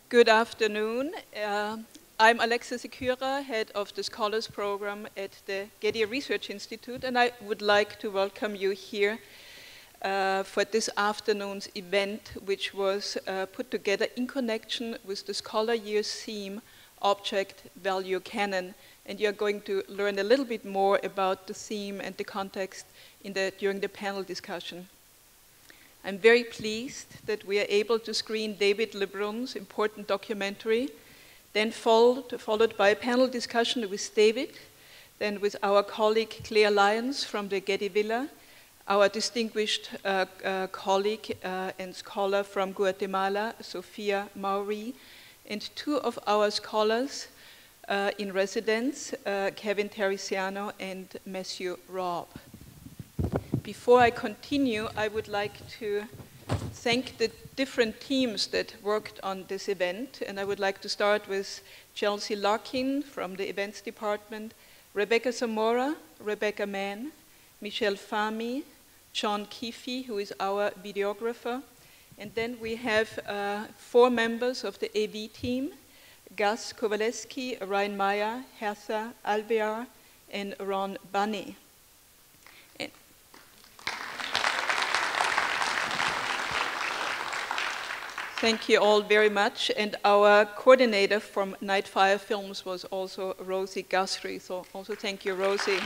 Good afternoon. I'm Alexa Secura, head of the Scholars Program at the Getty Research Institute, and I would like to welcome you here for this afternoon's event, which was put together in connection with the Scholar Year's theme, Object Value Canon. And you're going to learn a little bit more about the theme and the context during the panel discussion. I'm very pleased that we are able to screen David Lebrun's important documentary, then followed by a panel discussion with David, then with our colleague Claire Lyons from the Getty Villa, our distinguished colleague and scholar from Guatemala, Sofía Maury, and two of our scholars in residence, Kevin Terraciano and Matthew Robb. Before I continue, I would like to thank the different teams that worked on this event, and I would like to start with Chelsea Larkin from the events department, Rebecca Zamora, Rebecca Mann, Michelle Fahmy, John Keefe, who is our videographer, and then we have 4 members of the AV team, Gus Kowaleski, Ryan Meyer, Hertha Alvear, and Ron Bunny. Thank you all very much. And our coordinator from Night Fire Films was also Rosie Guthrie. So also thank you, Rosie.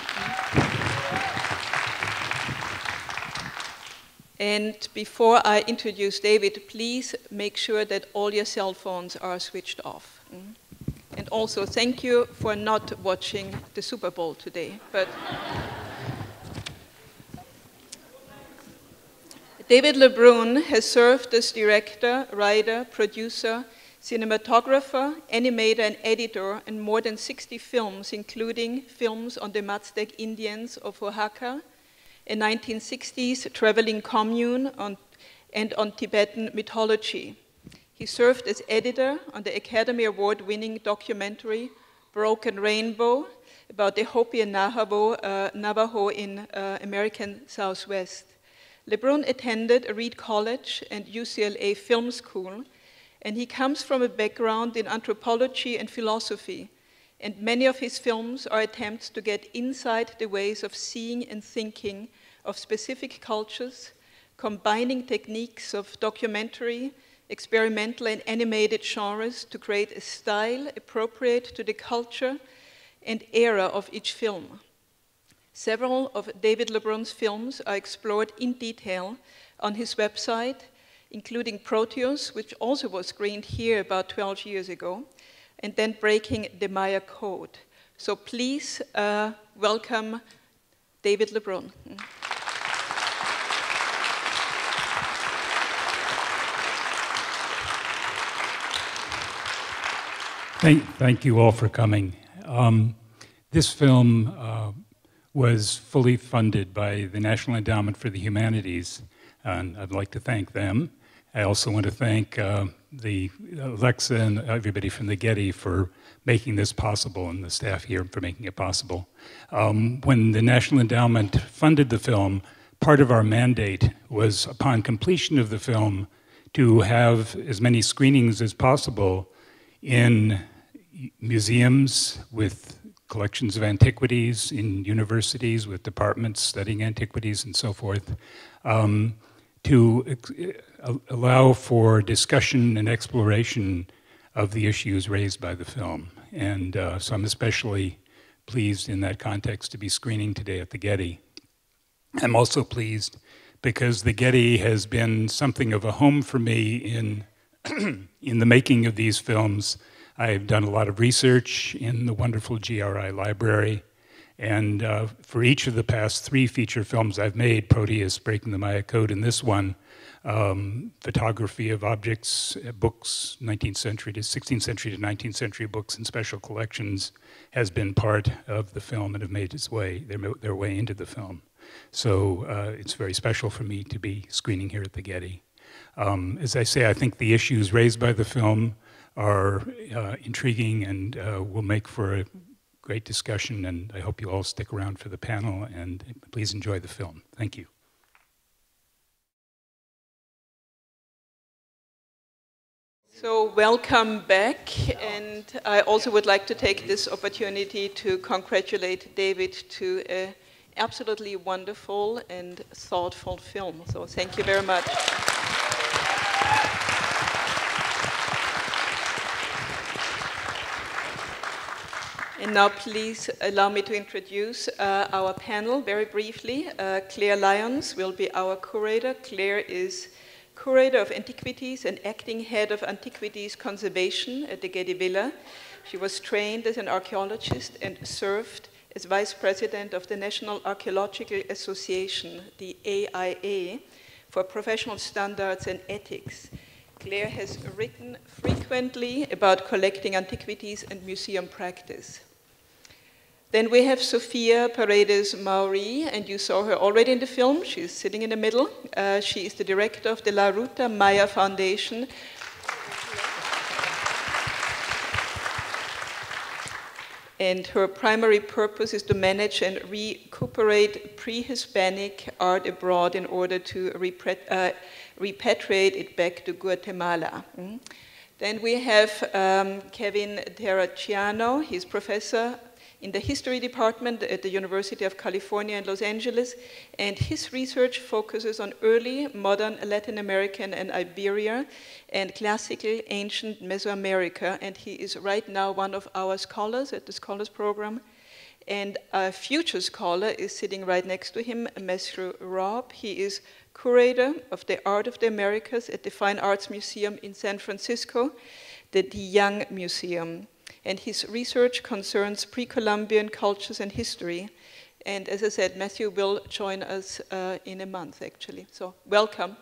And before I introduce David, please make sure that all your cell phones are switched off. And also thank you for not watching the Super Bowl today. But David Lebrun has served as director, writer, producer, cinematographer, animator, and editor in more than 60 films, including films on the Maztec Indians of Oaxaca, a 1960s traveling commune and on Tibetan mythology. He served as editor on the Academy Award-winning documentary Broken Rainbow about the Hopi and Navajo in American Southwest. Lebrun attended Reed College and UCLA Film School, and he comes from a background in anthropology and philosophy, and many of his films are attempts to get inside the ways of seeing and thinking of specific cultures, combining techniques of documentary, experimental, and animated genres to create a style appropriate to the culture and era of each film. Several of David Lebrun's films are explored in detail on his website, including Proteus, which also was screened here about 12 years ago, and then Breaking the Maya Code. So please welcome David Lebrun. Thank you all for coming. This film was fully funded by the National Endowment for the Humanities, and I'd like to thank them. I also want to thank the Alexa and everybody from the Getty for making this possible, and the staff here for making it possible. When the National Endowment funded the film, part of our mandate was, upon completion of the film, to have as many screenings as possible in museums with collections of antiquities, in universities with departments studying antiquities and so forth, to allow for discussion and exploration of the issues raised by the film. And so I'm especially pleased in that context to be screening today at the Getty. I'm also pleased because the Getty has been something of a home for me in the making of these films. I've done a lot of research in the wonderful GRI library, and for each of the past 3 feature films I've made, Proteus, Breaking the Maya Code, and this one, photography of objects, books, 19th century to 16th century to 19th century books and special collections has been part of the film and have made their way into the film. So it's very special for me to be screening here at the Getty. As I say, I think the issues raised by the film are intriguing and will make for a great discussion, and I hope you all stick around for the panel, and please enjoy the film. Thank you. So welcome back, and I also would like to take this opportunity to congratulate David to an absolutely wonderful and thoughtful film. So thank you very much. And now please allow me to introduce our panel very briefly. Claire Lyons will be our curator. Claire is curator of antiquities and acting head of antiquities conservation at the Getty Villa. She was trained as an archaeologist and served as vice president of the National Archaeological Association, the AIA, for professional standards and ethics. Claire has written frequently about collecting antiquities and museum practice. Then we have Sofía Paredes Maury, and you saw her already in the film. She's sitting in the middle. She is the director of the Ruta Maya Foundation. And her primary purpose is to manage and recuperate pre-Hispanic art abroad in order to repatriate it back to Guatemala. Then we have Kevin Terraciano. He's professor in the history department at the University of California in Los Angeles, and his research focuses on early modern Latin American and Iberia and classical ancient Mesoamerica, and he is right now one of our scholars at the Scholars Program. And a future scholar is sitting right next to him, Mr. Robb. He is curator of the Art of the Americas at the Fine Arts Museum in San Francisco, the Young Museum. And his research concerns pre-Columbian cultures and history. And as I said, Matthew will join us in a month, actually. So welcome.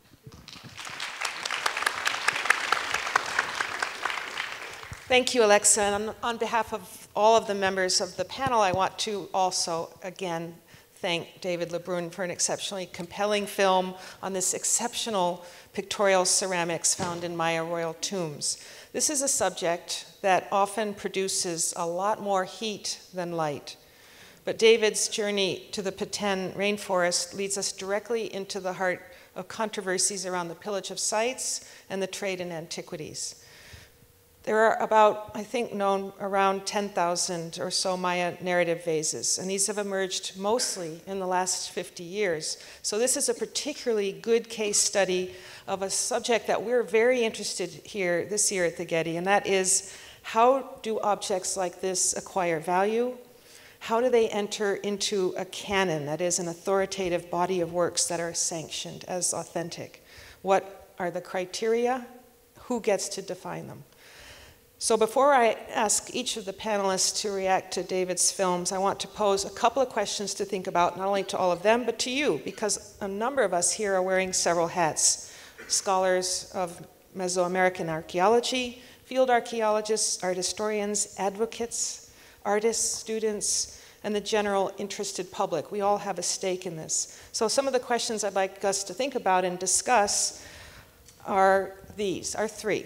Thank you, Alexa. And on behalf of all of the members of the panel, I want to also, again, thank David Lebrun for an exceptionally compelling film on this exceptional pictorial ceramics found in Maya royal tombs. This is a subject that often produces a lot more heat than light. But David's journey to the Petén rainforest leads us directly into the heart of controversies around the pillage of sites and the trade in antiquities. There are about, I think, known around 10,000 or so Maya narrative vases, and these have emerged mostly in the last 50 years. So this is a particularly good case study of a subject that we're very interested here this year at the Getty, and that is, how do objects like this acquire value? How do they enter into a canon, that is, an authoritative body of works that are sanctioned as authentic? What are the criteria? Who gets to define them? So before I ask each of the panelists to react to David's films, I want to pose a couple of questions to think about, not only to all of them, but to you, because a number of us here are wearing several hats. Scholars of Mesoamerican archaeology, field archaeologists, art historians, advocates, artists, students, and the general interested public. We all have a stake in this. So some of the questions I'd like us to think about and discuss are three.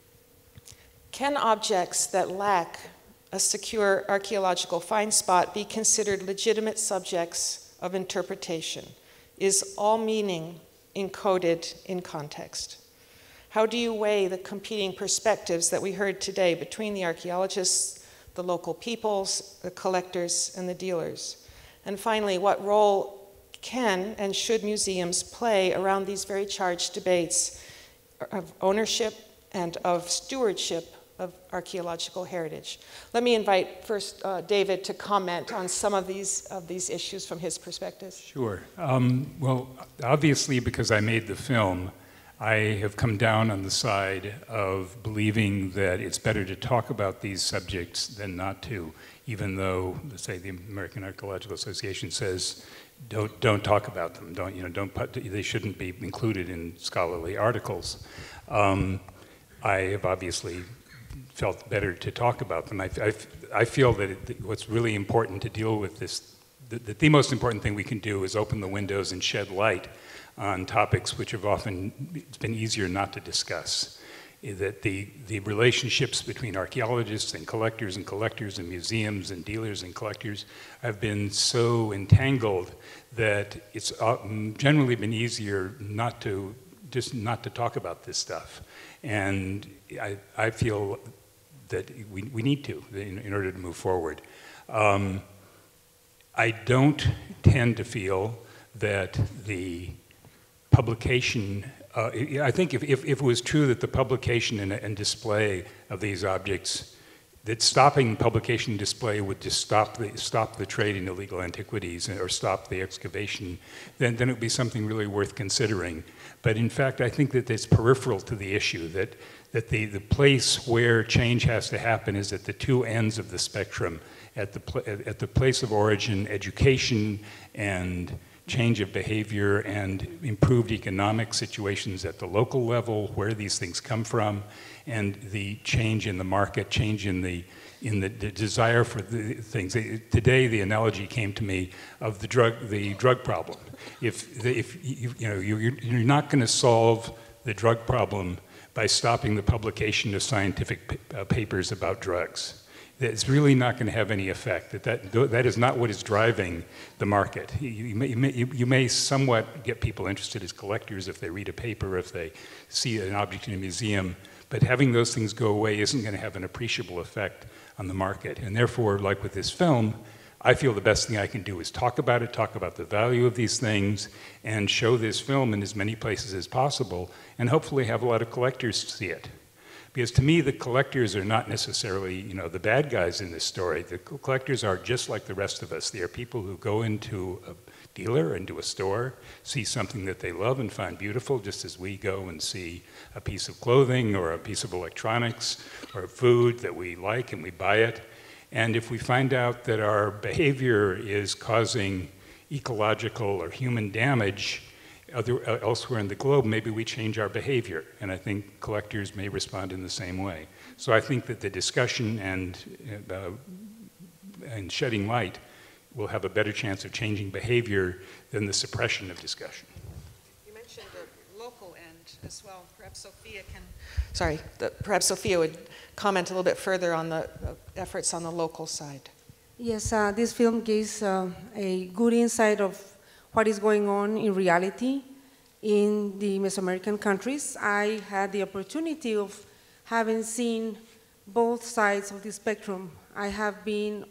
Can objects that lack a secure archaeological find spot be considered legitimate subjects of interpretation? Is all meaning encoded in context? How do you weigh the competing perspectives that we heard today between the archaeologists, the local peoples, the collectors, and the dealers? And finally, what role can and should museums play around these very charged debates of ownership and of stewardship of archaeological heritage? Let me invite first David to comment on some of these issues from his perspective. Sure. Well, obviously, because I made the film, I have come down on the side of believing that it's better to talk about these subjects than not to, even though, let's say, the American Archaeological Association says, don't talk about them. They shouldn't be included in scholarly articles. I have obviously felt better to talk about them. I feel that what's really important to deal with this, the most important thing we can do is open the windows and shed light on topics which have often been easier not to discuss. That the relationships between archaeologists and collectors and museums and dealers and collectors have been so entangled that it's generally been easier not to just not to talk about this stuff. And I feel that we need to in order to move forward. I don't tend to feel that the publication, I think if it was true that the publication and display of these objects, that stopping publication and display would just stop the trade in illegal antiquities or stop the excavation, then it would be something really worth considering. But in fact, I think that it's peripheral to the issue, that the place where change has to happen is at the two ends of the spectrum, at the place of origin, education and change of behavior and improved economic situations at the local level, where these things come from, and the change in the market, change in the desire for the things. Today, the analogy came to me of the drug problem. You're not going to solve the drug problem by stopping the publication of scientific papers about drugs. It's really not going to have any effect. That is not what is driving the market. You may somewhat get people interested as collectors if they read a paper, if they see an object in a museum, but having those things go away isn't going to have an appreciable effect on the market. And therefore, like with this film, I feel the best thing I can do is talk about it, talk about the value of these things, and show this film in as many places as possible, and hopefully have a lot of collectors see it. Because to me, the collectors are not necessarily, the bad guys in this story. The collectors are just like the rest of us. They are people who go into a dealer, into a store, see something that they love and find beautiful, just as we go and see a piece of clothing or a piece of electronics or food that we like and we buy it. And if we find out that our behavior is causing ecological or human damage elsewhere in the globe, maybe we change our behavior. And I think collectors may respond in the same way. So I think that the discussion and shedding light will have a better chance of changing behavior than the suppression of discussion. You mentioned the local end as well. Perhaps Sofía would comment a little bit further on the efforts on the local side. Yes, this film gives a good insight of what is going on in reality in the Mesoamerican countries. I had the opportunity of having seen both sides of the spectrum. I have been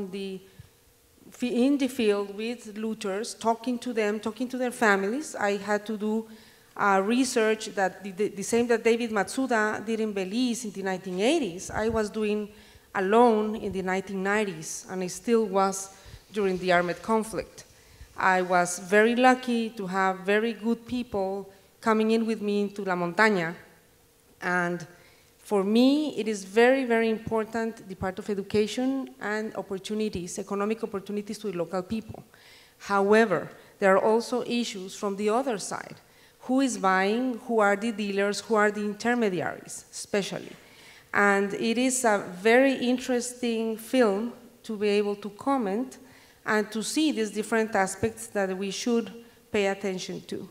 in the field with looters, talking to them, talking to their families. I had to do research that the same that David Matsuda did in Belize in the 1980s, I was doing alone in the 1990s, and I still was during the armed conflict. I was very lucky to have very good people coming in with me into La Montaña, and for me, it is very, very important, the part of education and opportunities, economic opportunities to the local people. However, there are also issues from the other side. Who is buying? Who are the dealers? Who are the intermediaries, especially? And it is a very interesting film to be able to comment and to see these different aspects that we should pay attention to.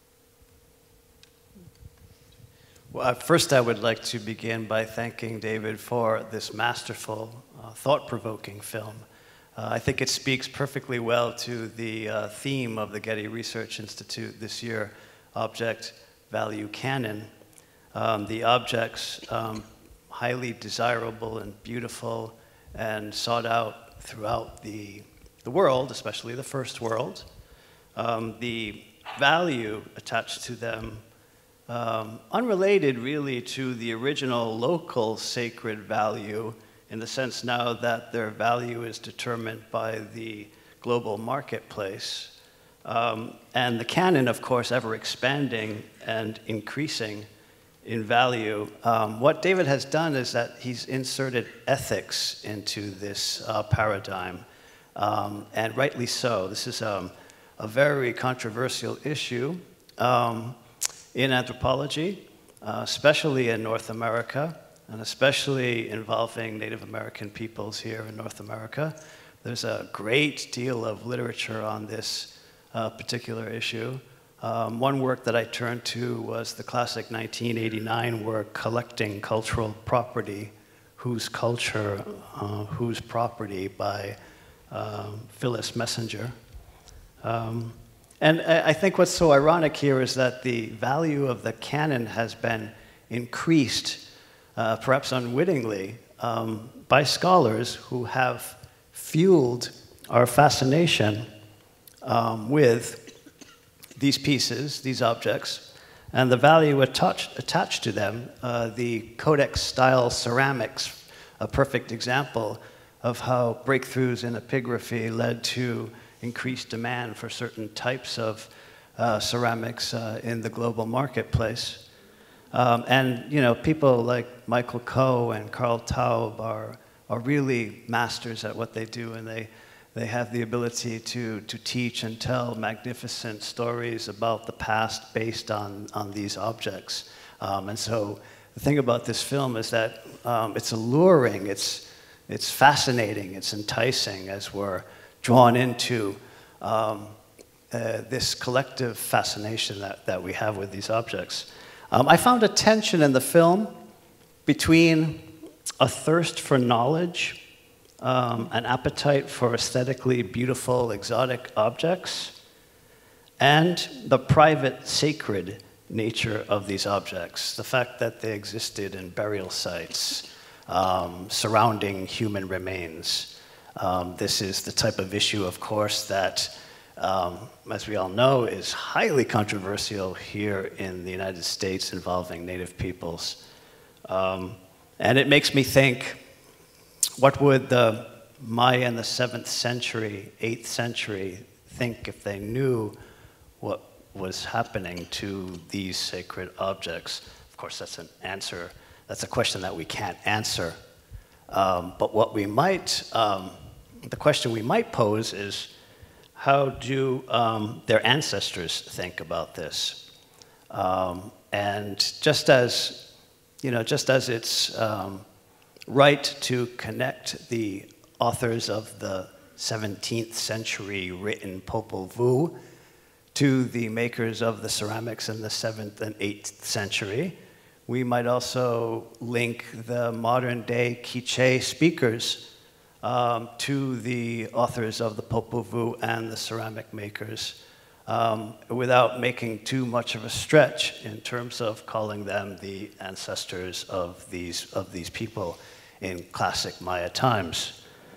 Well, first I would like to begin by thanking David for this masterful, thought-provoking film. I think it speaks perfectly well to the theme of the Getty Research Institute this year, Object Value Canon. The objects, highly desirable and beautiful and sought out throughout the world, especially the first world. The value attached to them, unrelated really to the original local sacred value, in the sense now that their value is determined by the global marketplace. And the canon, of course, ever expanding and increasing in value. What David has done is that he's inserted ethics into this paradigm, and rightly so. This is a very controversial issue in anthropology, especially in North America, and especially involving Native American peoples here in North America. There's a great deal of literature on this particular issue. One work that I turned to was the classic 1989 work, Collecting Cultural Property, Whose Culture, Whose Property, by Phyllis Messenger. And I think what's so ironic here is that the value of the canon has been increased, perhaps unwittingly, by scholars who have fueled our fascination with these pieces, these objects, and the value attached to them. The codex-style ceramics, a perfect example of how breakthroughs in epigraphy led to increased demand for certain types of ceramics in the global marketplace. And you know, people like Michael Coe and Carl Taub are really masters at what they do, and they have the ability to teach and tell magnificent stories about the past based on these objects. And so the thing about this film is that it's alluring, it's fascinating, it's enticing as we're drawn into this collective fascination that we have with these objects. I found a tension in the film between a thirst for knowledge, an appetite for aesthetically beautiful, exotic objects, and the private, sacred nature of these objects. The fact that they existed in burial sites, surrounding human remains. This is the type of issue, of course, that, as we all know, is highly controversial here in the United States involving Native peoples. And it makes me think, what would the Maya in the 7th century, 8th century think if they knew what was happening to these sacred objects? Of course, that's an answer. That's a question that we can't answer. But what we might, the question we might pose is, how do their ancestors think about this? And just as, you know, just as it's right to connect the authors of the 17th century written Popol Vuh to the makers of the ceramics in the 7th and 8th century, we might also link the modern day Quiche speakers to the authors of the Popol Vuh and the ceramic makers, without making too much of a stretch in terms of calling them the ancestors of these people in classic Maya times.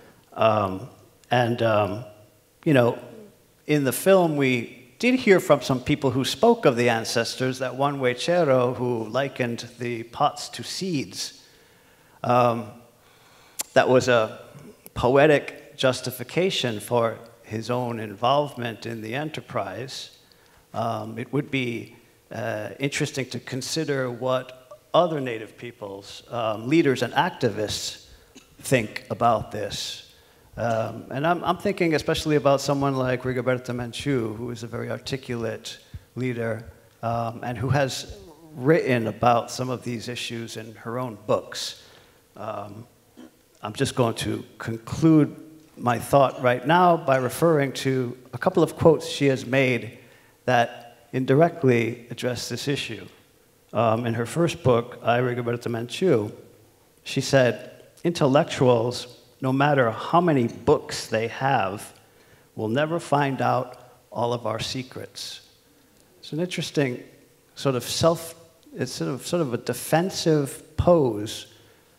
You know, in the film, we did hear from some people who spoke of the ancestors, that one Huechero who likened the pots to seeds. That was a poetic justification for his own involvement in the enterprise. It would be interesting to consider what other Native peoples, leaders and activists, think about this. And I'm thinking especially about someone like Rigoberta Menchú, who is a very articulate leader and who has written about some of these issues in her own books. I'm just going to conclude my thought right now by referring to a couple of quotes she has made that indirectly address this issue. In her first book, I, Rigoberta Menchú, she said, "Intellectuals, no matter how many books they have, will never find out all of our secrets." It's an interesting sort of it's sort of a defensive pose,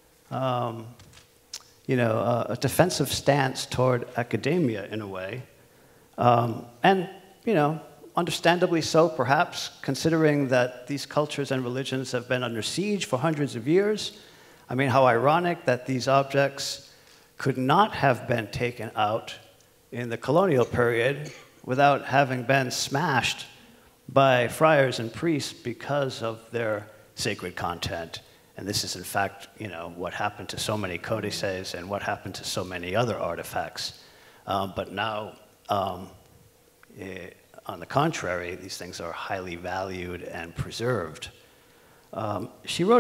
you know, a defensive stance toward academia in a way. And, you know, understandably so, perhaps, considering that these cultures and religions have been under siege for hundreds of years. I mean, how ironic that these objects could not have been taken out in the colonial period without having been smashed by friars and priests because of their sacred content. And this is, in fact, you know, what happened to so many codices and what happened to so many other artifacts. But now, on the contrary, these things are highly valued and preserved. She wrote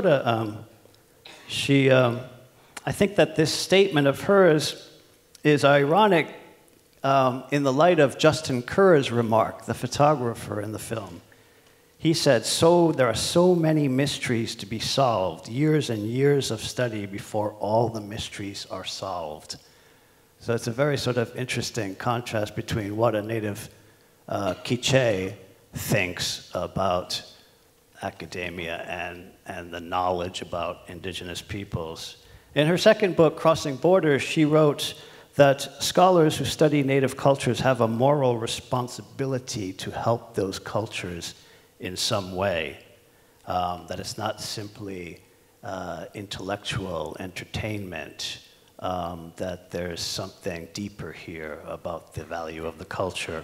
I think that this statement of hers is ironic in the light of Justin Kerr's remark, the photographer in the film. He said, there are so many mysteries to be solved, years and years of study before all the mysteries are solved. So it's a very sort of interesting contrast between what a Native Quiche thinks about academia and the knowledge about indigenous peoples. In her second book, Crossing Borders, she wrote that scholars who study native cultures have a moral responsibility to help those cultures in some way, that it's not simply intellectual entertainment, that there's something deeper here about the value of the culture.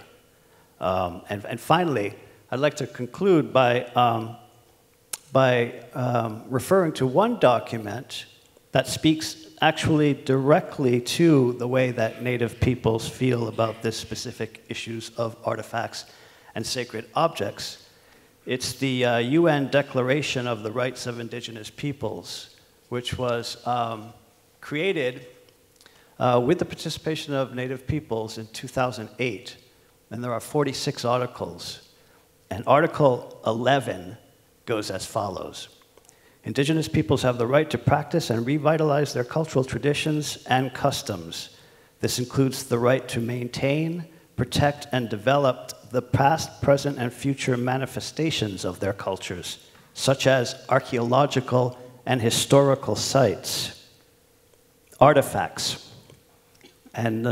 And finally, I'd like to conclude by referring to one document that speaks actually directly to the way that Native peoples feel about this specific issues of artifacts and sacred objects. It's the UN Declaration of the Rights of Indigenous Peoples, which was created with the participation of Native peoples in 2008. And there are 46 articles. And Article 11 goes as follows. Indigenous peoples have the right to practice and revitalize their cultural traditions and customs. This includes the right to maintain, protect, and develop the past, present, and future manifestations of their cultures, such as archaeological and historical sites, artifacts. And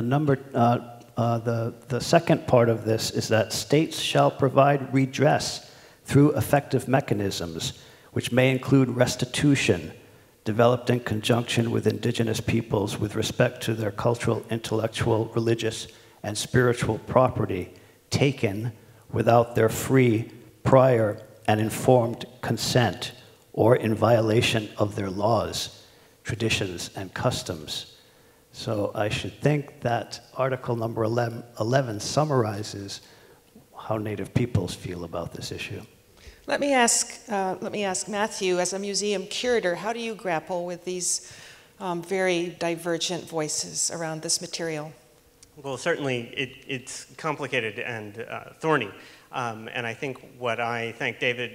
the second part of this is that states shall provide redress through effective mechanisms, which may include restitution, developed in conjunction with indigenous peoples with respect to their cultural, intellectual, religious, and spiritual property taken without their free, prior, and informed consent or in violation of their laws, traditions, and customs. So I should think that Article number 11 summarizes how Native peoples feel about this issue. Let me ask Matthew, as a museum curator, how do you grapple with these very divergent voices around this material? Well, certainly it's complicated and thorny. And I think what I thank David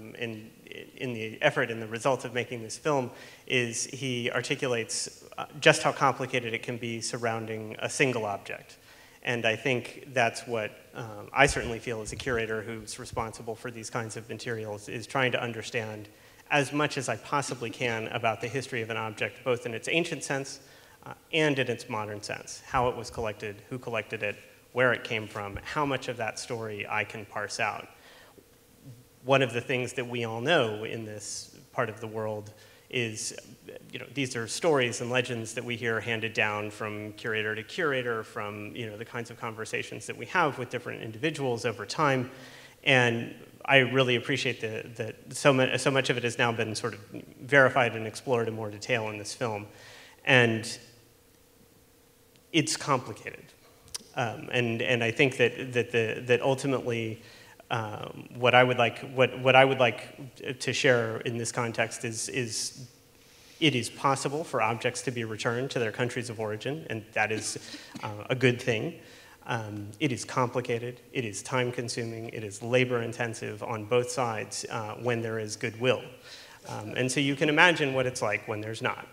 in the effort and the result of making this film is he articulates just how complicated it can be surrounding a single object. And I think that's what I certainly feel as a curator who's responsible for these kinds of materials, is trying to understand as much as I possibly can about the history of an object, both in its ancient sense and in its modern sense, how it was collected, who collected it, where it came from, how much of that story I can parse out. One of the things that we all know in this part of the world is, these are stories and legends that we hear handed down from curator to curator, from, the kinds of conversations that we have with different individuals over time. And I really appreciate that so much of it has now been sort of verified and explored in more detail in this film. And it's complicated. And I think that ultimately, what I would like to share in this context is it is possible for objects to be returned to their countries of origin, and that is a good thing. It is complicated, it is time-consuming, it is labor-intensive on both sides when there is goodwill. And so you can imagine what it's like when there's not.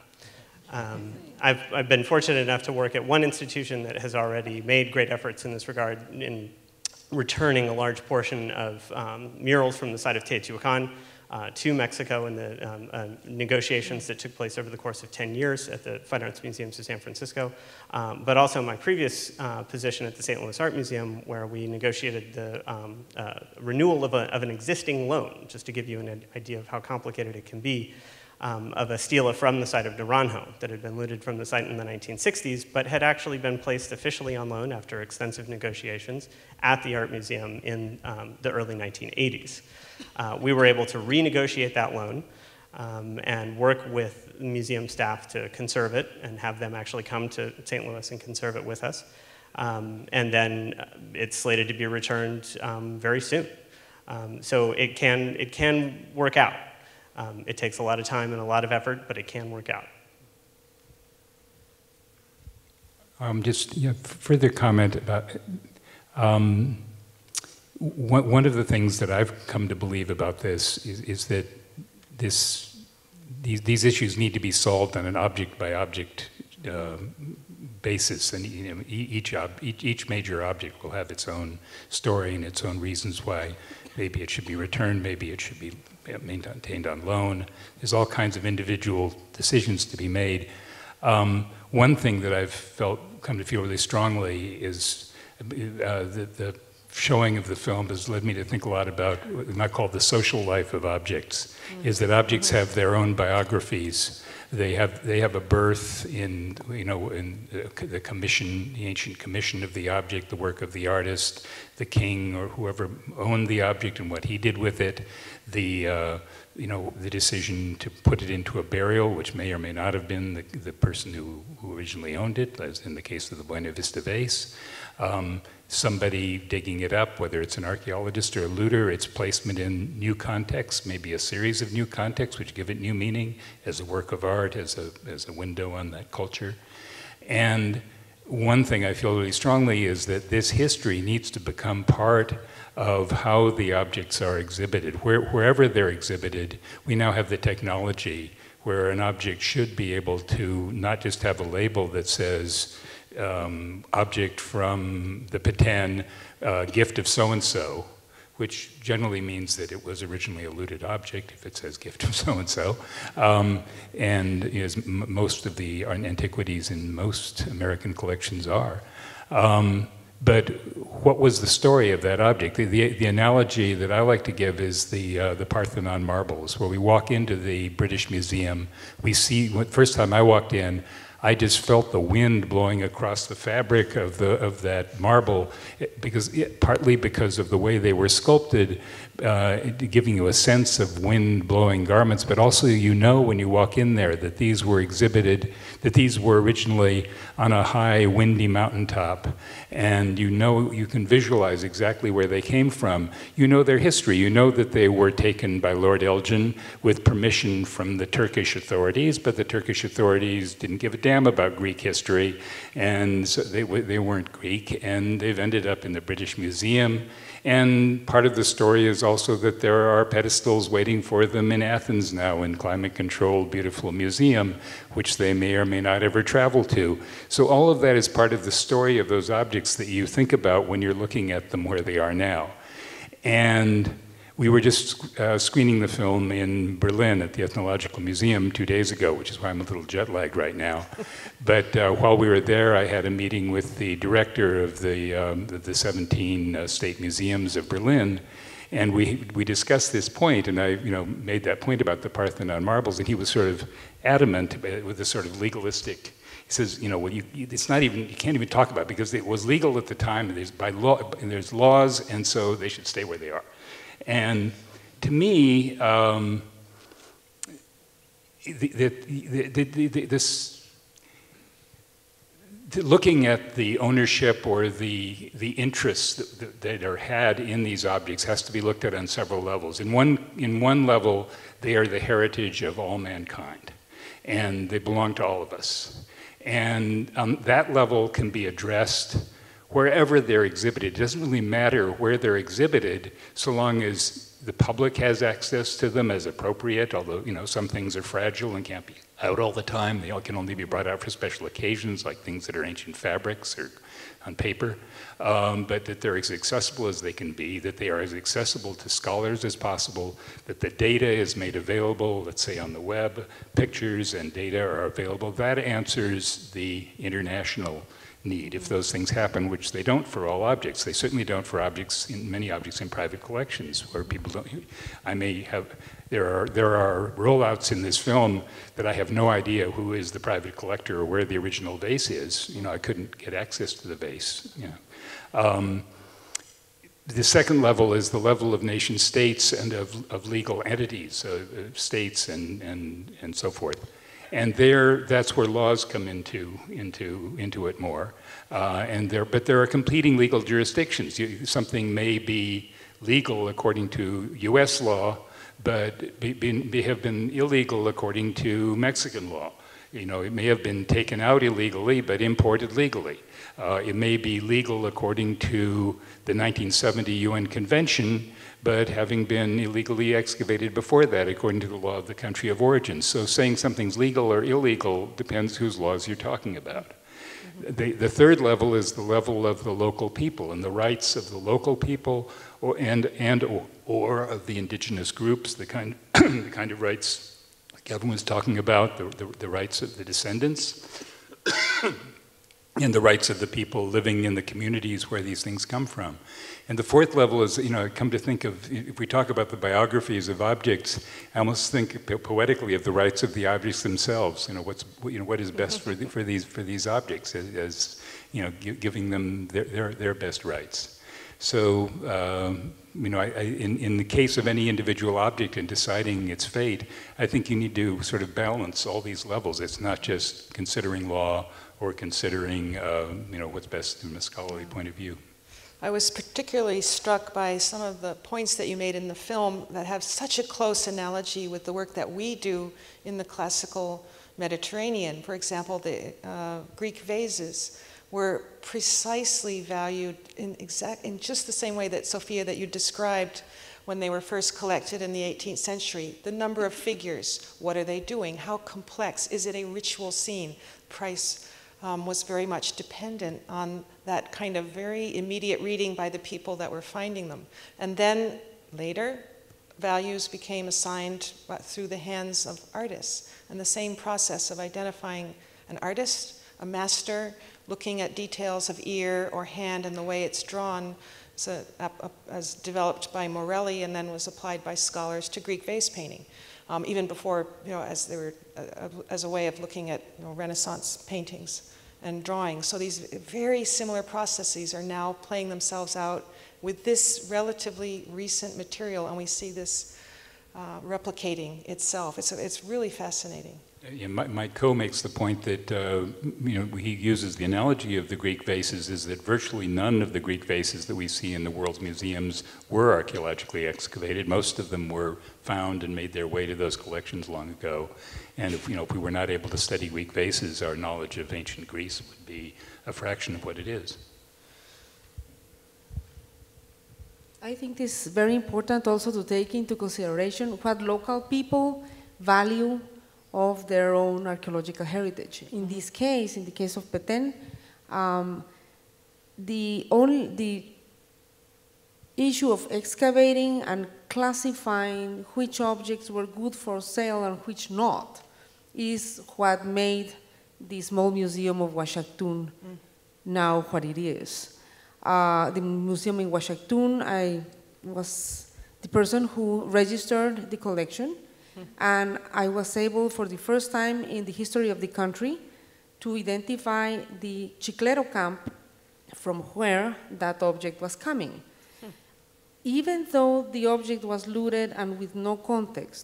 I've been fortunate enough to work at one institution that has already made great efforts in this regard in returning a large portion of murals from the site of Teotihuacan to Mexico in the negotiations that took place over the course of 10 years at the Fine Arts Museums of San Francisco, but also my previous position at the St. Louis Art Museum, where we negotiated the renewal of an existing loan, just to give you an idea of how complicated it can be, of a stela from the site of Naranjo that had been looted from the site in the 1960s, but had actually been placed officially on loan after extensive negotiations at the Art Museum in the early 1980s. We were able to renegotiate that loan and work with museum staff to conserve it and have them actually come to St. Louis and conserve it with us. And then it's slated to be returned very soon. So it can work out. It takes a lot of time and a lot of effort, but it can work out. Just further comment about one of the things that I've come to believe about this is that these issues need to be solved on an object by object basis, and each major object will have its own story and its own reasons why maybe it should be returned, maybe it should be maintained on loan. There's all kinds of individual decisions to be made. One thing that I've come to feel really strongly is the showing of the film has led me to think a lot about what we might call the social life of objects, is that objects have their own biographies. They have a birth in the commission, the ancient commission of the object, the work of the artist, the king or whoever owned the object and what he did with it, the decision to put it into a burial, which may or may not have been the person who originally owned it, as in the case of the Buena Vista vase. Somebody digging it up, whether it's an archaeologist or a looter, its placement in new contexts, maybe a series of new contexts which give it new meaning as a work of art, as a window on that culture. And one thing I feel really strongly is that this history needs to become part of how the objects are exhibited. Wherever they're exhibited, we now have the technology where an object should be able to not just have a label that says, object from the Peten, gift of so-and-so, which generally means that it was originally a looted object if it says gift of so-and-so. And as most of the antiquities in most American collections are. But what was the story of that object? The analogy that I like to give is the Parthenon marbles, where we walk into the British Museum. We see, first time I walked in, I just felt the wind blowing across the fabric of that marble, partly because of the way they were sculpted, giving you a sense of wind-blowing garments, but also when you walk in there that these were exhibited, that these were originally on a high, windy mountaintop, and you can visualize exactly where they came from. You know their history. You know that they were taken by Lord Elgin with permission from the Turkish authorities, but the Turkish authorities didn't give a damn about Greek history, and so they weren't Greek, and they've ended up in the British Museum. And part of the story is also that there are pedestals waiting for them in Athens now in climate-controlled, beautiful museum, which they may or may not ever travel to. So all of that is part of the story of those objects that you think about when you're looking at them where they are now. And we were just screening the film in Berlin at the Ethnological Museum 2 days ago, which is why I'm a little jet-lagged right now. But while we were there, I had a meeting with the director of the 17 state museums of Berlin, and we discussed this point, and I made that point about the Parthenon marbles, and he was sort of adamant with a sort of legalistic. He says, well, it's not even, you can't even talk about it because it was legal at the time, and there's laws, and so they should stay where they are. And to me, looking at the ownership or the interests that are had in these objects has to be looked at on several levels. In one level, they are the heritage of all mankind, and they belong to all of us. And that level can be addressed wherever they're exhibited. It doesn't really matter where they're exhibited, so long as the public has access to them as appropriate, although some things are fragile and can't be out all the time. They all can only be brought out for special occasions, like things that are ancient fabrics or on paper, but that they're as accessible as they can be, that they are as accessible to scholars as possible, that the data is made available, let's say on the web, pictures and data are available. That answers the international need if those things happen, which they don't for all objects. They certainly don't for many objects in private collections where people don't. There are rollouts in this film that I have no idea who is the private collector or where the original vase is. I couldn't get access to the vase. The second level is the level of nation states and of legal entities, states and so forth. And that's where laws come into it more. But there are competing legal jurisdictions. Something may be legal according to U.S. law, but have been illegal according to Mexican law. It may have been taken out illegally, but imported legally. It may be legal according to the 1970 UN Convention, but having been illegally excavated before that according to the law of the country of origin. So saying something's legal or illegal depends whose laws you're talking about. The third level is the level of the local people and the rights of the local people, or of the indigenous groups, the kind of rights Kevin was talking about, the rights of the descendants, and the rights of the people living in the communities where these things come from. And the fourth level is, I come to think of, if we talk about the biographies of objects, I almost think poetically of the rights of the objects themselves. What is best for these objects, as giving them their best rights. So, in the case of any individual object and deciding its fate, I think you need to sort of balance all these levels. It's not just considering law or considering, what's best from a scholarly point of view. I was particularly struck by some of the points that you made in the film that have such a close analogy with the work that we do in the classical Mediterranean. For example, the Greek vases were precisely valued in just the same way that, Sofía, that you described when they were first collected in the 18th century. The number of figures, what are they doing, how complex, is it a ritual scene? Price was very much dependent on that kind of very immediate reading by the people that were finding them. And then later, values became assigned through the hands of artists. And the same process of identifying an artist, a master, looking at details of ear or hand and the way it's drawn, as developed by Morelli and then was applied by scholars to Greek vase painting. Even before, as a way of looking at Renaissance paintings and drawing. So these very similar processes are now playing themselves out with this relatively recent material, and we see this replicating itself. It's really fascinating. Yeah, Mike Coe makes the point that he uses the analogy of the Greek vases is that virtually none of the Greek vases that we see in the world's museums were archaeologically excavated. Most of them were found and made their way to those collections long ago. And if we were not able to study Greek vases, our knowledge of ancient Greece would be a fraction of what it is. I think it's very important also to take into consideration what local people value of their own archaeological heritage. In this case, in the case of Petén, the issue of excavating and classifying which objects were good for sale and which not is what made the small museum of Washington now what it is. The museum in Washington, I was the person who registered the collection, and I was able, for the first time in the history of the country, to identify the Chiclero camp from where that object was coming. Even though the object was looted and with no context,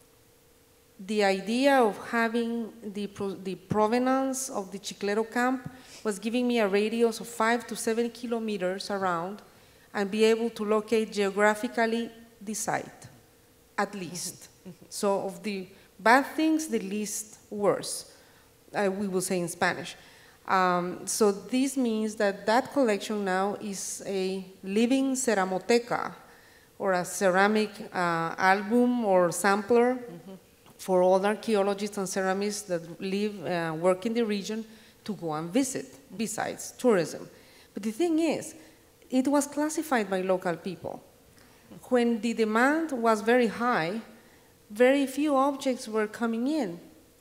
the idea of having the provenance of the Chiclero camp was giving me a radius of 5 to 7 kilometers around and be able to locate geographically the site, at least. So of the bad things, the least worse, we will say in Spanish. So this means that that collection now is a living ceramoteca, or a ceramic album or sampler for all archaeologists and ceramists that live, work in the region to go and visit, besides tourism. But the thing is, it was classified by local people. When the demand was very high, very few objects were coming in.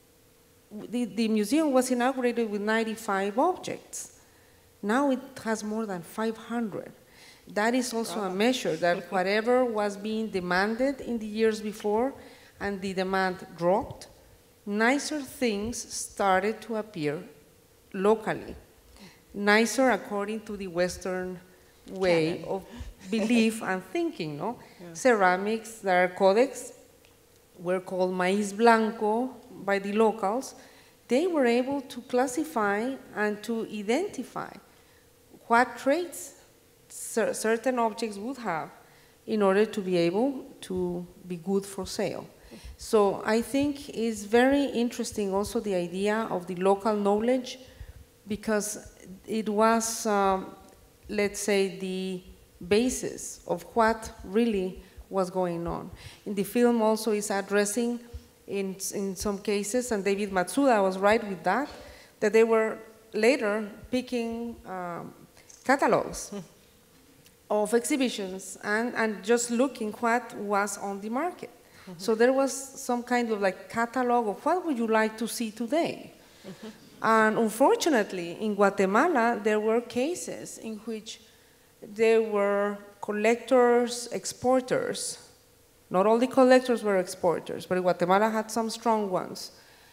The museum was inaugurated with 95 objects. Now it has more than 500. That is also a measure that whatever was being demanded in the years before and the demand dropped, nicer things started to appear locally. Nicer according to the Western way of belief and thinking, no? Yeah. Ceramics that are codex were called Maize Blanco by the locals. They were able to classify and to identify what traits certain objects would have in order to be able to be good for sale. So I think it's very interesting also the idea of the local knowledge, because it was, let's say, the basis of what really was going on. In the film also is addressing in some cases, and David Matsuda was right with that, that there were later picking catalogs of exhibitions and just looking what was on the market. So there was some kind of like catalog of what would you like to see today. And unfortunately, in Guatemala, there were cases in which there were collectors, exporters. Not all the collectors were exporters, but Guatemala had some strong ones,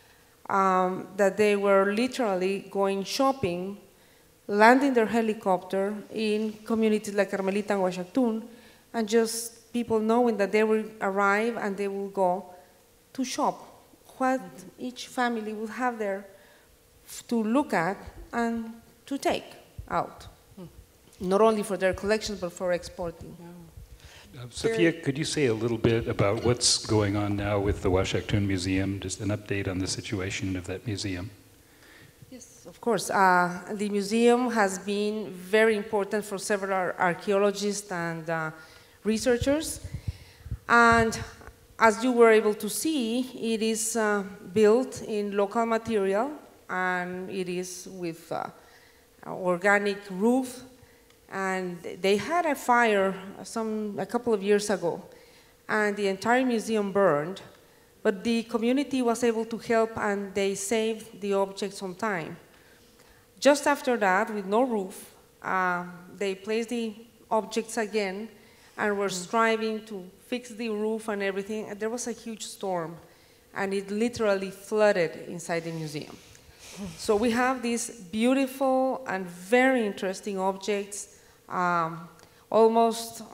that they were literally going shopping, landing their helicopter in communities like Carmelita and Huachactún, and just people knowing that they will arrive and they will go to shop, what each family would have there to look at and to take out, not only for their collections, but for exporting. Sofía, could you say a little bit about what's going on now with the Huachactún Museum, just an update on the situation of that museum? Yes, of course. The museum has been very important for several archaeologists and researchers. And as you were able to see, it is built in local material, and it is with organic roof. And they had a fire a couple of years ago, and the entire museum burned, but the community was able to help and they saved the objects on time. Just after that, with no roof, they placed the objects again and were striving to fix the roof and everything, and there was a huge storm, and it literally flooded inside the museum. So we have these beautiful and very interesting objects, almost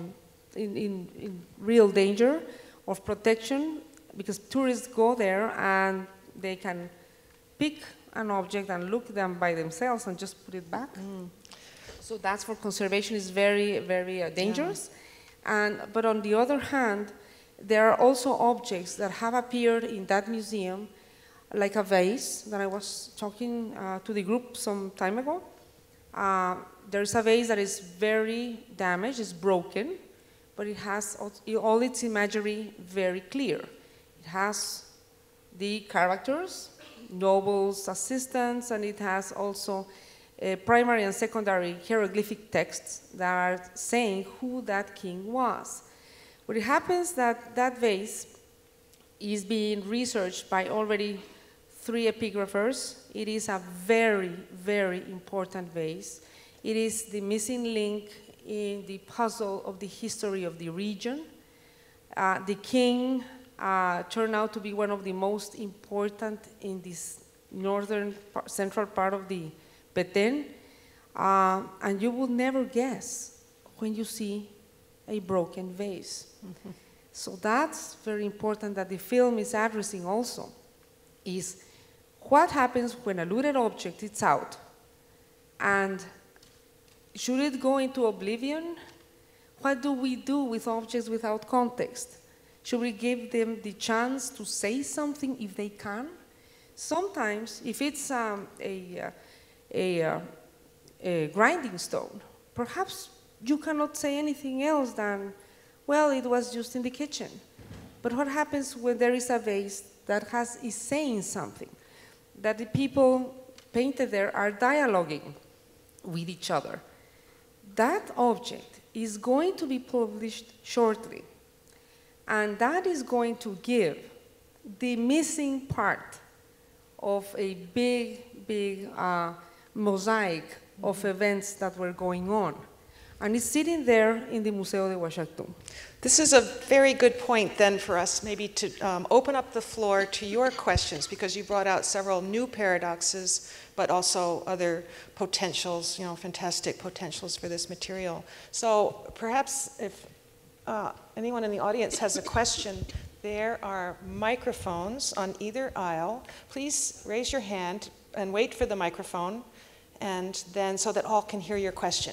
in real danger of protection, because tourists go there and they can pick an object and look them by themselves and just put it back. So that's for conservation is very, very dangerous. But on the other hand, there are also objects that have appeared in that museum, like a vase that I was talking to the group some time ago. There's a vase that is very damaged, it's broken, but it has all its imagery very clear. It has the characters, nobles, assistants, and it has also primary and secondary hieroglyphic texts that are saying who that king was. But it happens that that vase is being researched by already 3 epigraphers. It is a very, very important vase. It is the missing link in the puzzle of the history of the region. The king turned out to be one of the most important in this central part of the Petén, and you will never guess when you see a broken vase. So that's very important that the film is addressing also, is what happens when a looted object is out, and should it go into oblivion? What do we do with objects without context? Should we give them the chance to say something if they can? Sometimes, if it's a grinding stone, perhaps you cannot say anything else than, well, it was just in the kitchen. But what happens when there is a vase that is saying something, that the people painted there are dialoguing with each other? That object is going to be published shortly, and that is going to give the missing part of a big, big mosaic of events that were going on. And it's sitting there in the Museo de Huachactún. This is a very good point then for us maybe to open up the floor to your questions, because you brought out several new paradoxes, but also other potentials, fantastic potentials for this material. So perhaps if anyone in the audience has a question, there are microphones on either aisle. Please raise your hand and wait for the microphone, and then so that all can hear your question.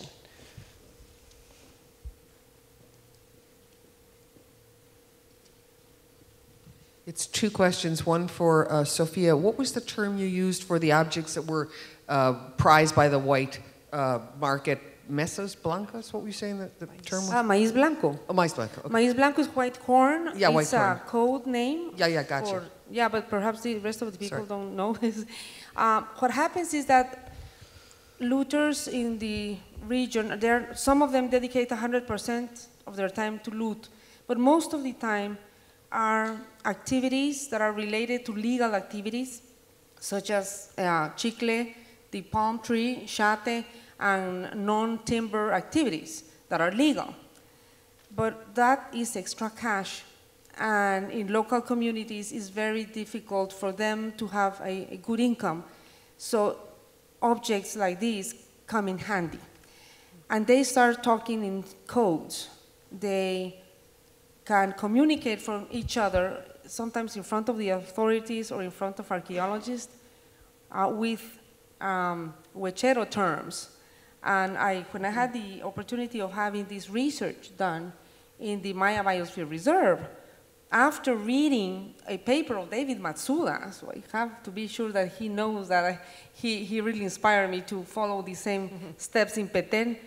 It's 2 questions, one for Sofía. What was the term you used for the objects that were prized by the white market mesas blancas, what were you saying the term was? Maíz blanco. Oh, maíz blanco. Okay. Maíz blanco is white corn. Yeah, white it's corn. a code name. Yeah, gotcha. Yeah, but perhaps the rest of the people Sorry. don't know this. What happens is that looters in the region, some of them dedicate 100% of their time to loot, but most of the time are activities that are related to legal activities, such as chicle, the palm tree, shate, and non-timber activities that are legal. But that is extra cash, and in local communities it's very difficult for them to have a good income. So objects like these come in handy. And they start talking in codes. They can communicate from each other, sometimes in front of the authorities or in front of archaeologists, with huechero terms. And when I had the opportunity of having this research done in the Maya Biosphere Reserve, after reading a paper of David Matsuda, so I have to be sure that he knows that he really inspired me to follow the same steps in Petén,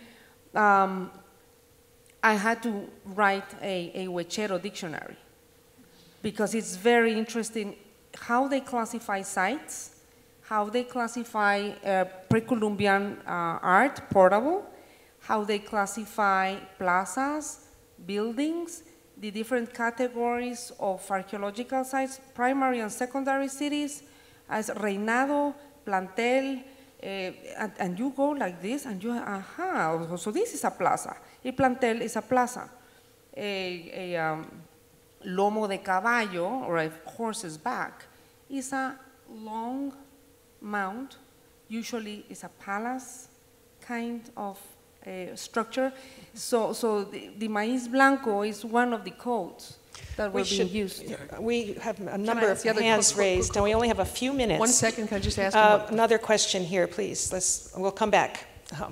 I had to write a huechero dictionary, because it's very interesting how they classify sites, how they classify pre-Columbian art, portable, how they classify plazas, buildings, the different categories of archaeological sites, primary and secondary cities, as reinado, plantel, and you go like this, and you, so this is a plaza. A plantel is a plaza. A lomo de caballo, or a horse's back, is a long mount, usually is a palace kind of structure. So the maíz blanco is one of the codes that were being used. We have a number of hands raised, and we only have a few minutes. 1 second, can I just ask another question here, please? We'll come back.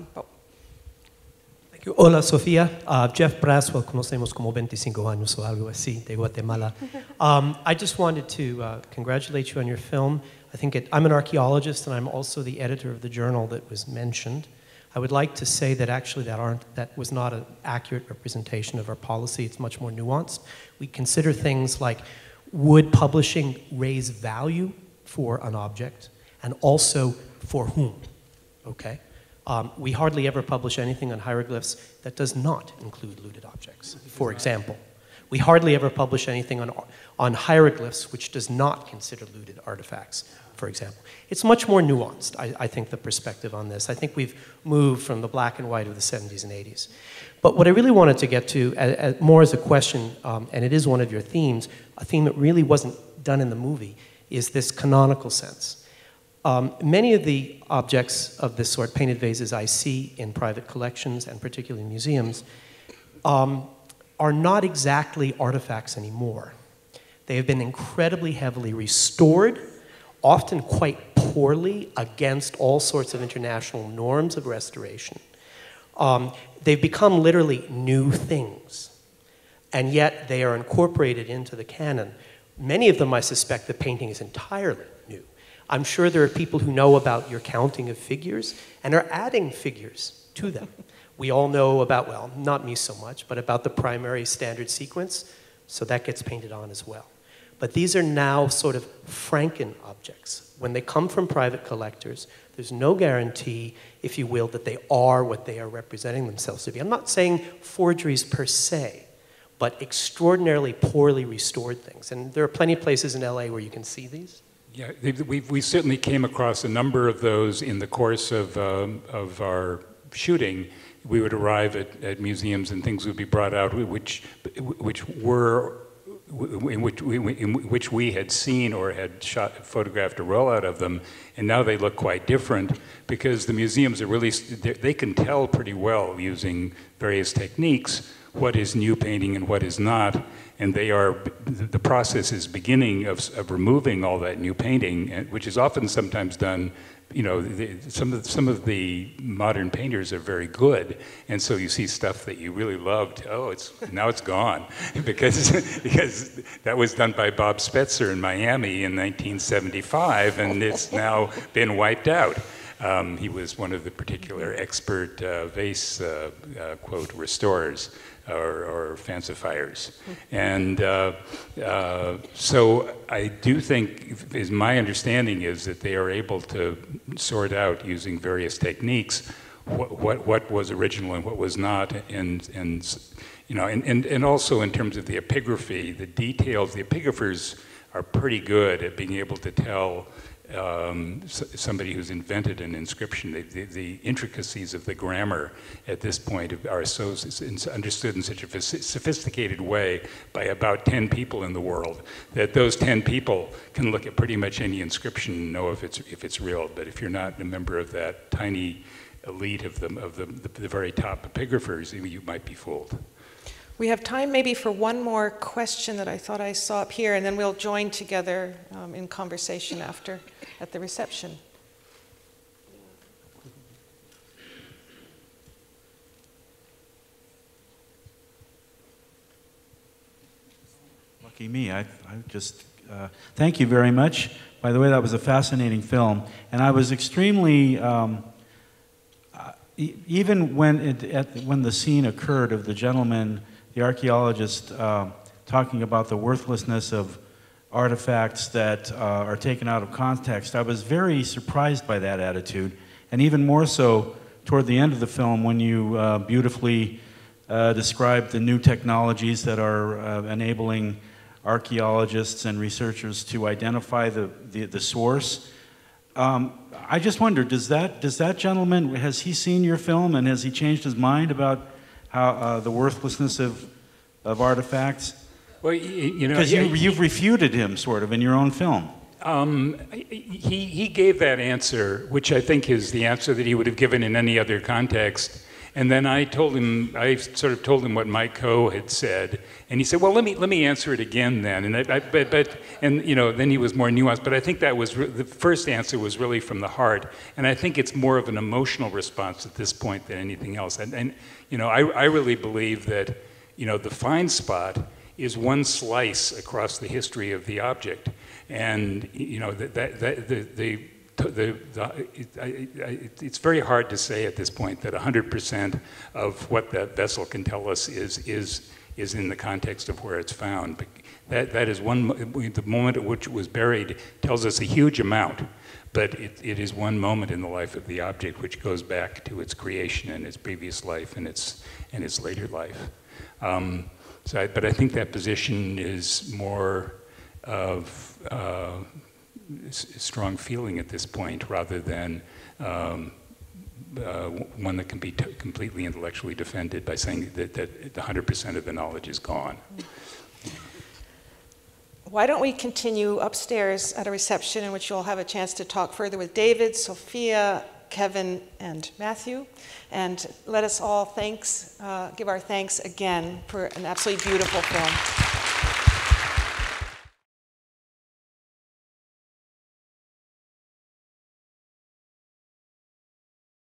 Thank you. Hola, Sofía. Jeff Braswell, conocemos como 25 años o algo así, de Guatemala. I just wanted to congratulate you on your film. I think I'm an archaeologist, and I'm also the editor of the journal that was mentioned. I would like to say that actually that was not an accurate representation of our policy. It's much more nuanced. We consider things like, would publishing raise value for an object, and also for whom, okay? We hardly ever publish anything on hieroglyphs that does not include looted objects, for example. We hardly ever publish anything on hieroglyphs which does not consider looted artifacts, for example. It's much more nuanced, I think, the perspective on this. I think we've moved from the black and white of the 70s and 80s. But what I really wanted to get to, more as a question, and it is one of your themes, a theme that really wasn't done in the movie, is this canonical sense. Many of the objects of this sort, painted vases I see in private collections, and particularly museums, are not exactly artifacts anymore. They have been incredibly heavily restored, often quite poorly against all sorts of international norms of restoration. They've become literally new things, and yet they are incorporated into the canon. Many of them, I suspect, the painting is entirely new. I'm sure there are people who know about your counting of figures and are adding figures to them. We all know about, well, not me so much, but about the primary standard sequence, so that gets painted on as well. But these are now sort of Franken objects. When they come from private collectors, there's no guarantee, if you will, that they are what they are representing themselves to be. I'm not saying forgeries per se, but extraordinarily poorly restored things. And there are plenty of places in LA where you can see these. Yeah, we certainly came across a number of those in the course of our shooting. We would arrive at museums and things would be brought out in which we had seen or had photographed a rollout of them, and now they look quite different because the museums are really, they can tell pretty well using various techniques what is new painting and what is not, and the process is beginning of removing all that new painting, which is often sometimes done. You know, some of the modern painters are very good, and so you see stuff that you really loved. Oh, now it's gone because that was done by Bob Spetzer in Miami in 1975, and it's now been wiped out. He was one of the particular expert vase, quote, restorers or fancifiers. And so I do think, my understanding is that they are able to sort out, using various techniques, what was original and what was not, and you know, and also in terms of the epigraphy, the details. The epigraphers are pretty good at being able to tell somebody who's invented an inscription. The intricacies of the grammar at this point are so understood in such a sophisticated way by about 10 people in the world that those 10 people can look at pretty much any inscription and know if it's real. But if you're not a member of that tiny elite of the very top epigraphers, you might be fooled. We have time maybe for one more question that I thought I saw up here, and then we'll join together in conversation after at the reception. Lucky me. I just thank you very much. By the way, that was a fascinating film, and I was extremely even when the scene occurred of the gentleman, the archaeologist, talking about the worthlessness of artifacts that are taken out of context, I was very surprised by that attitude, and even more so toward the end of the film when you beautifully described the new technologies that are enabling archaeologists and researchers to identify the source. I just wonder, does that gentleman, has he seen your film and has he changed his mind about how the worthlessness of artifacts? Well, you know, because you've refuted him sort of in your own film. He gave that answer, which I think is the answer that he would have given in any other context. And then I sort of told him what Mike Coe had said, and he said, "Well, let me answer it again then." And you know, then he was more nuanced. But I think that was the first answer was really from the heart, and I think it's more of an emotional response at this point than anything else. And you know, I really believe that, you know, the find spot is one slice across the history of the object, and you know it's very hard to say at this point that 100% of what that vessel can tell us is in the context of where it's found. But that is the moment at which it was buried tells us a huge amount, but it is one moment in the life of the object which goes back to its creation and its previous life and its later life. But I think that position is more of strong feeling at this point rather than one that can be completely intellectually defended by saying that 100% of the knowledge is gone. Why don't we continue upstairs at a reception in which you'll have a chance to talk further with David, Sofía, Kevin, and Matthew, and let us all give our thanks again for an absolutely beautiful film.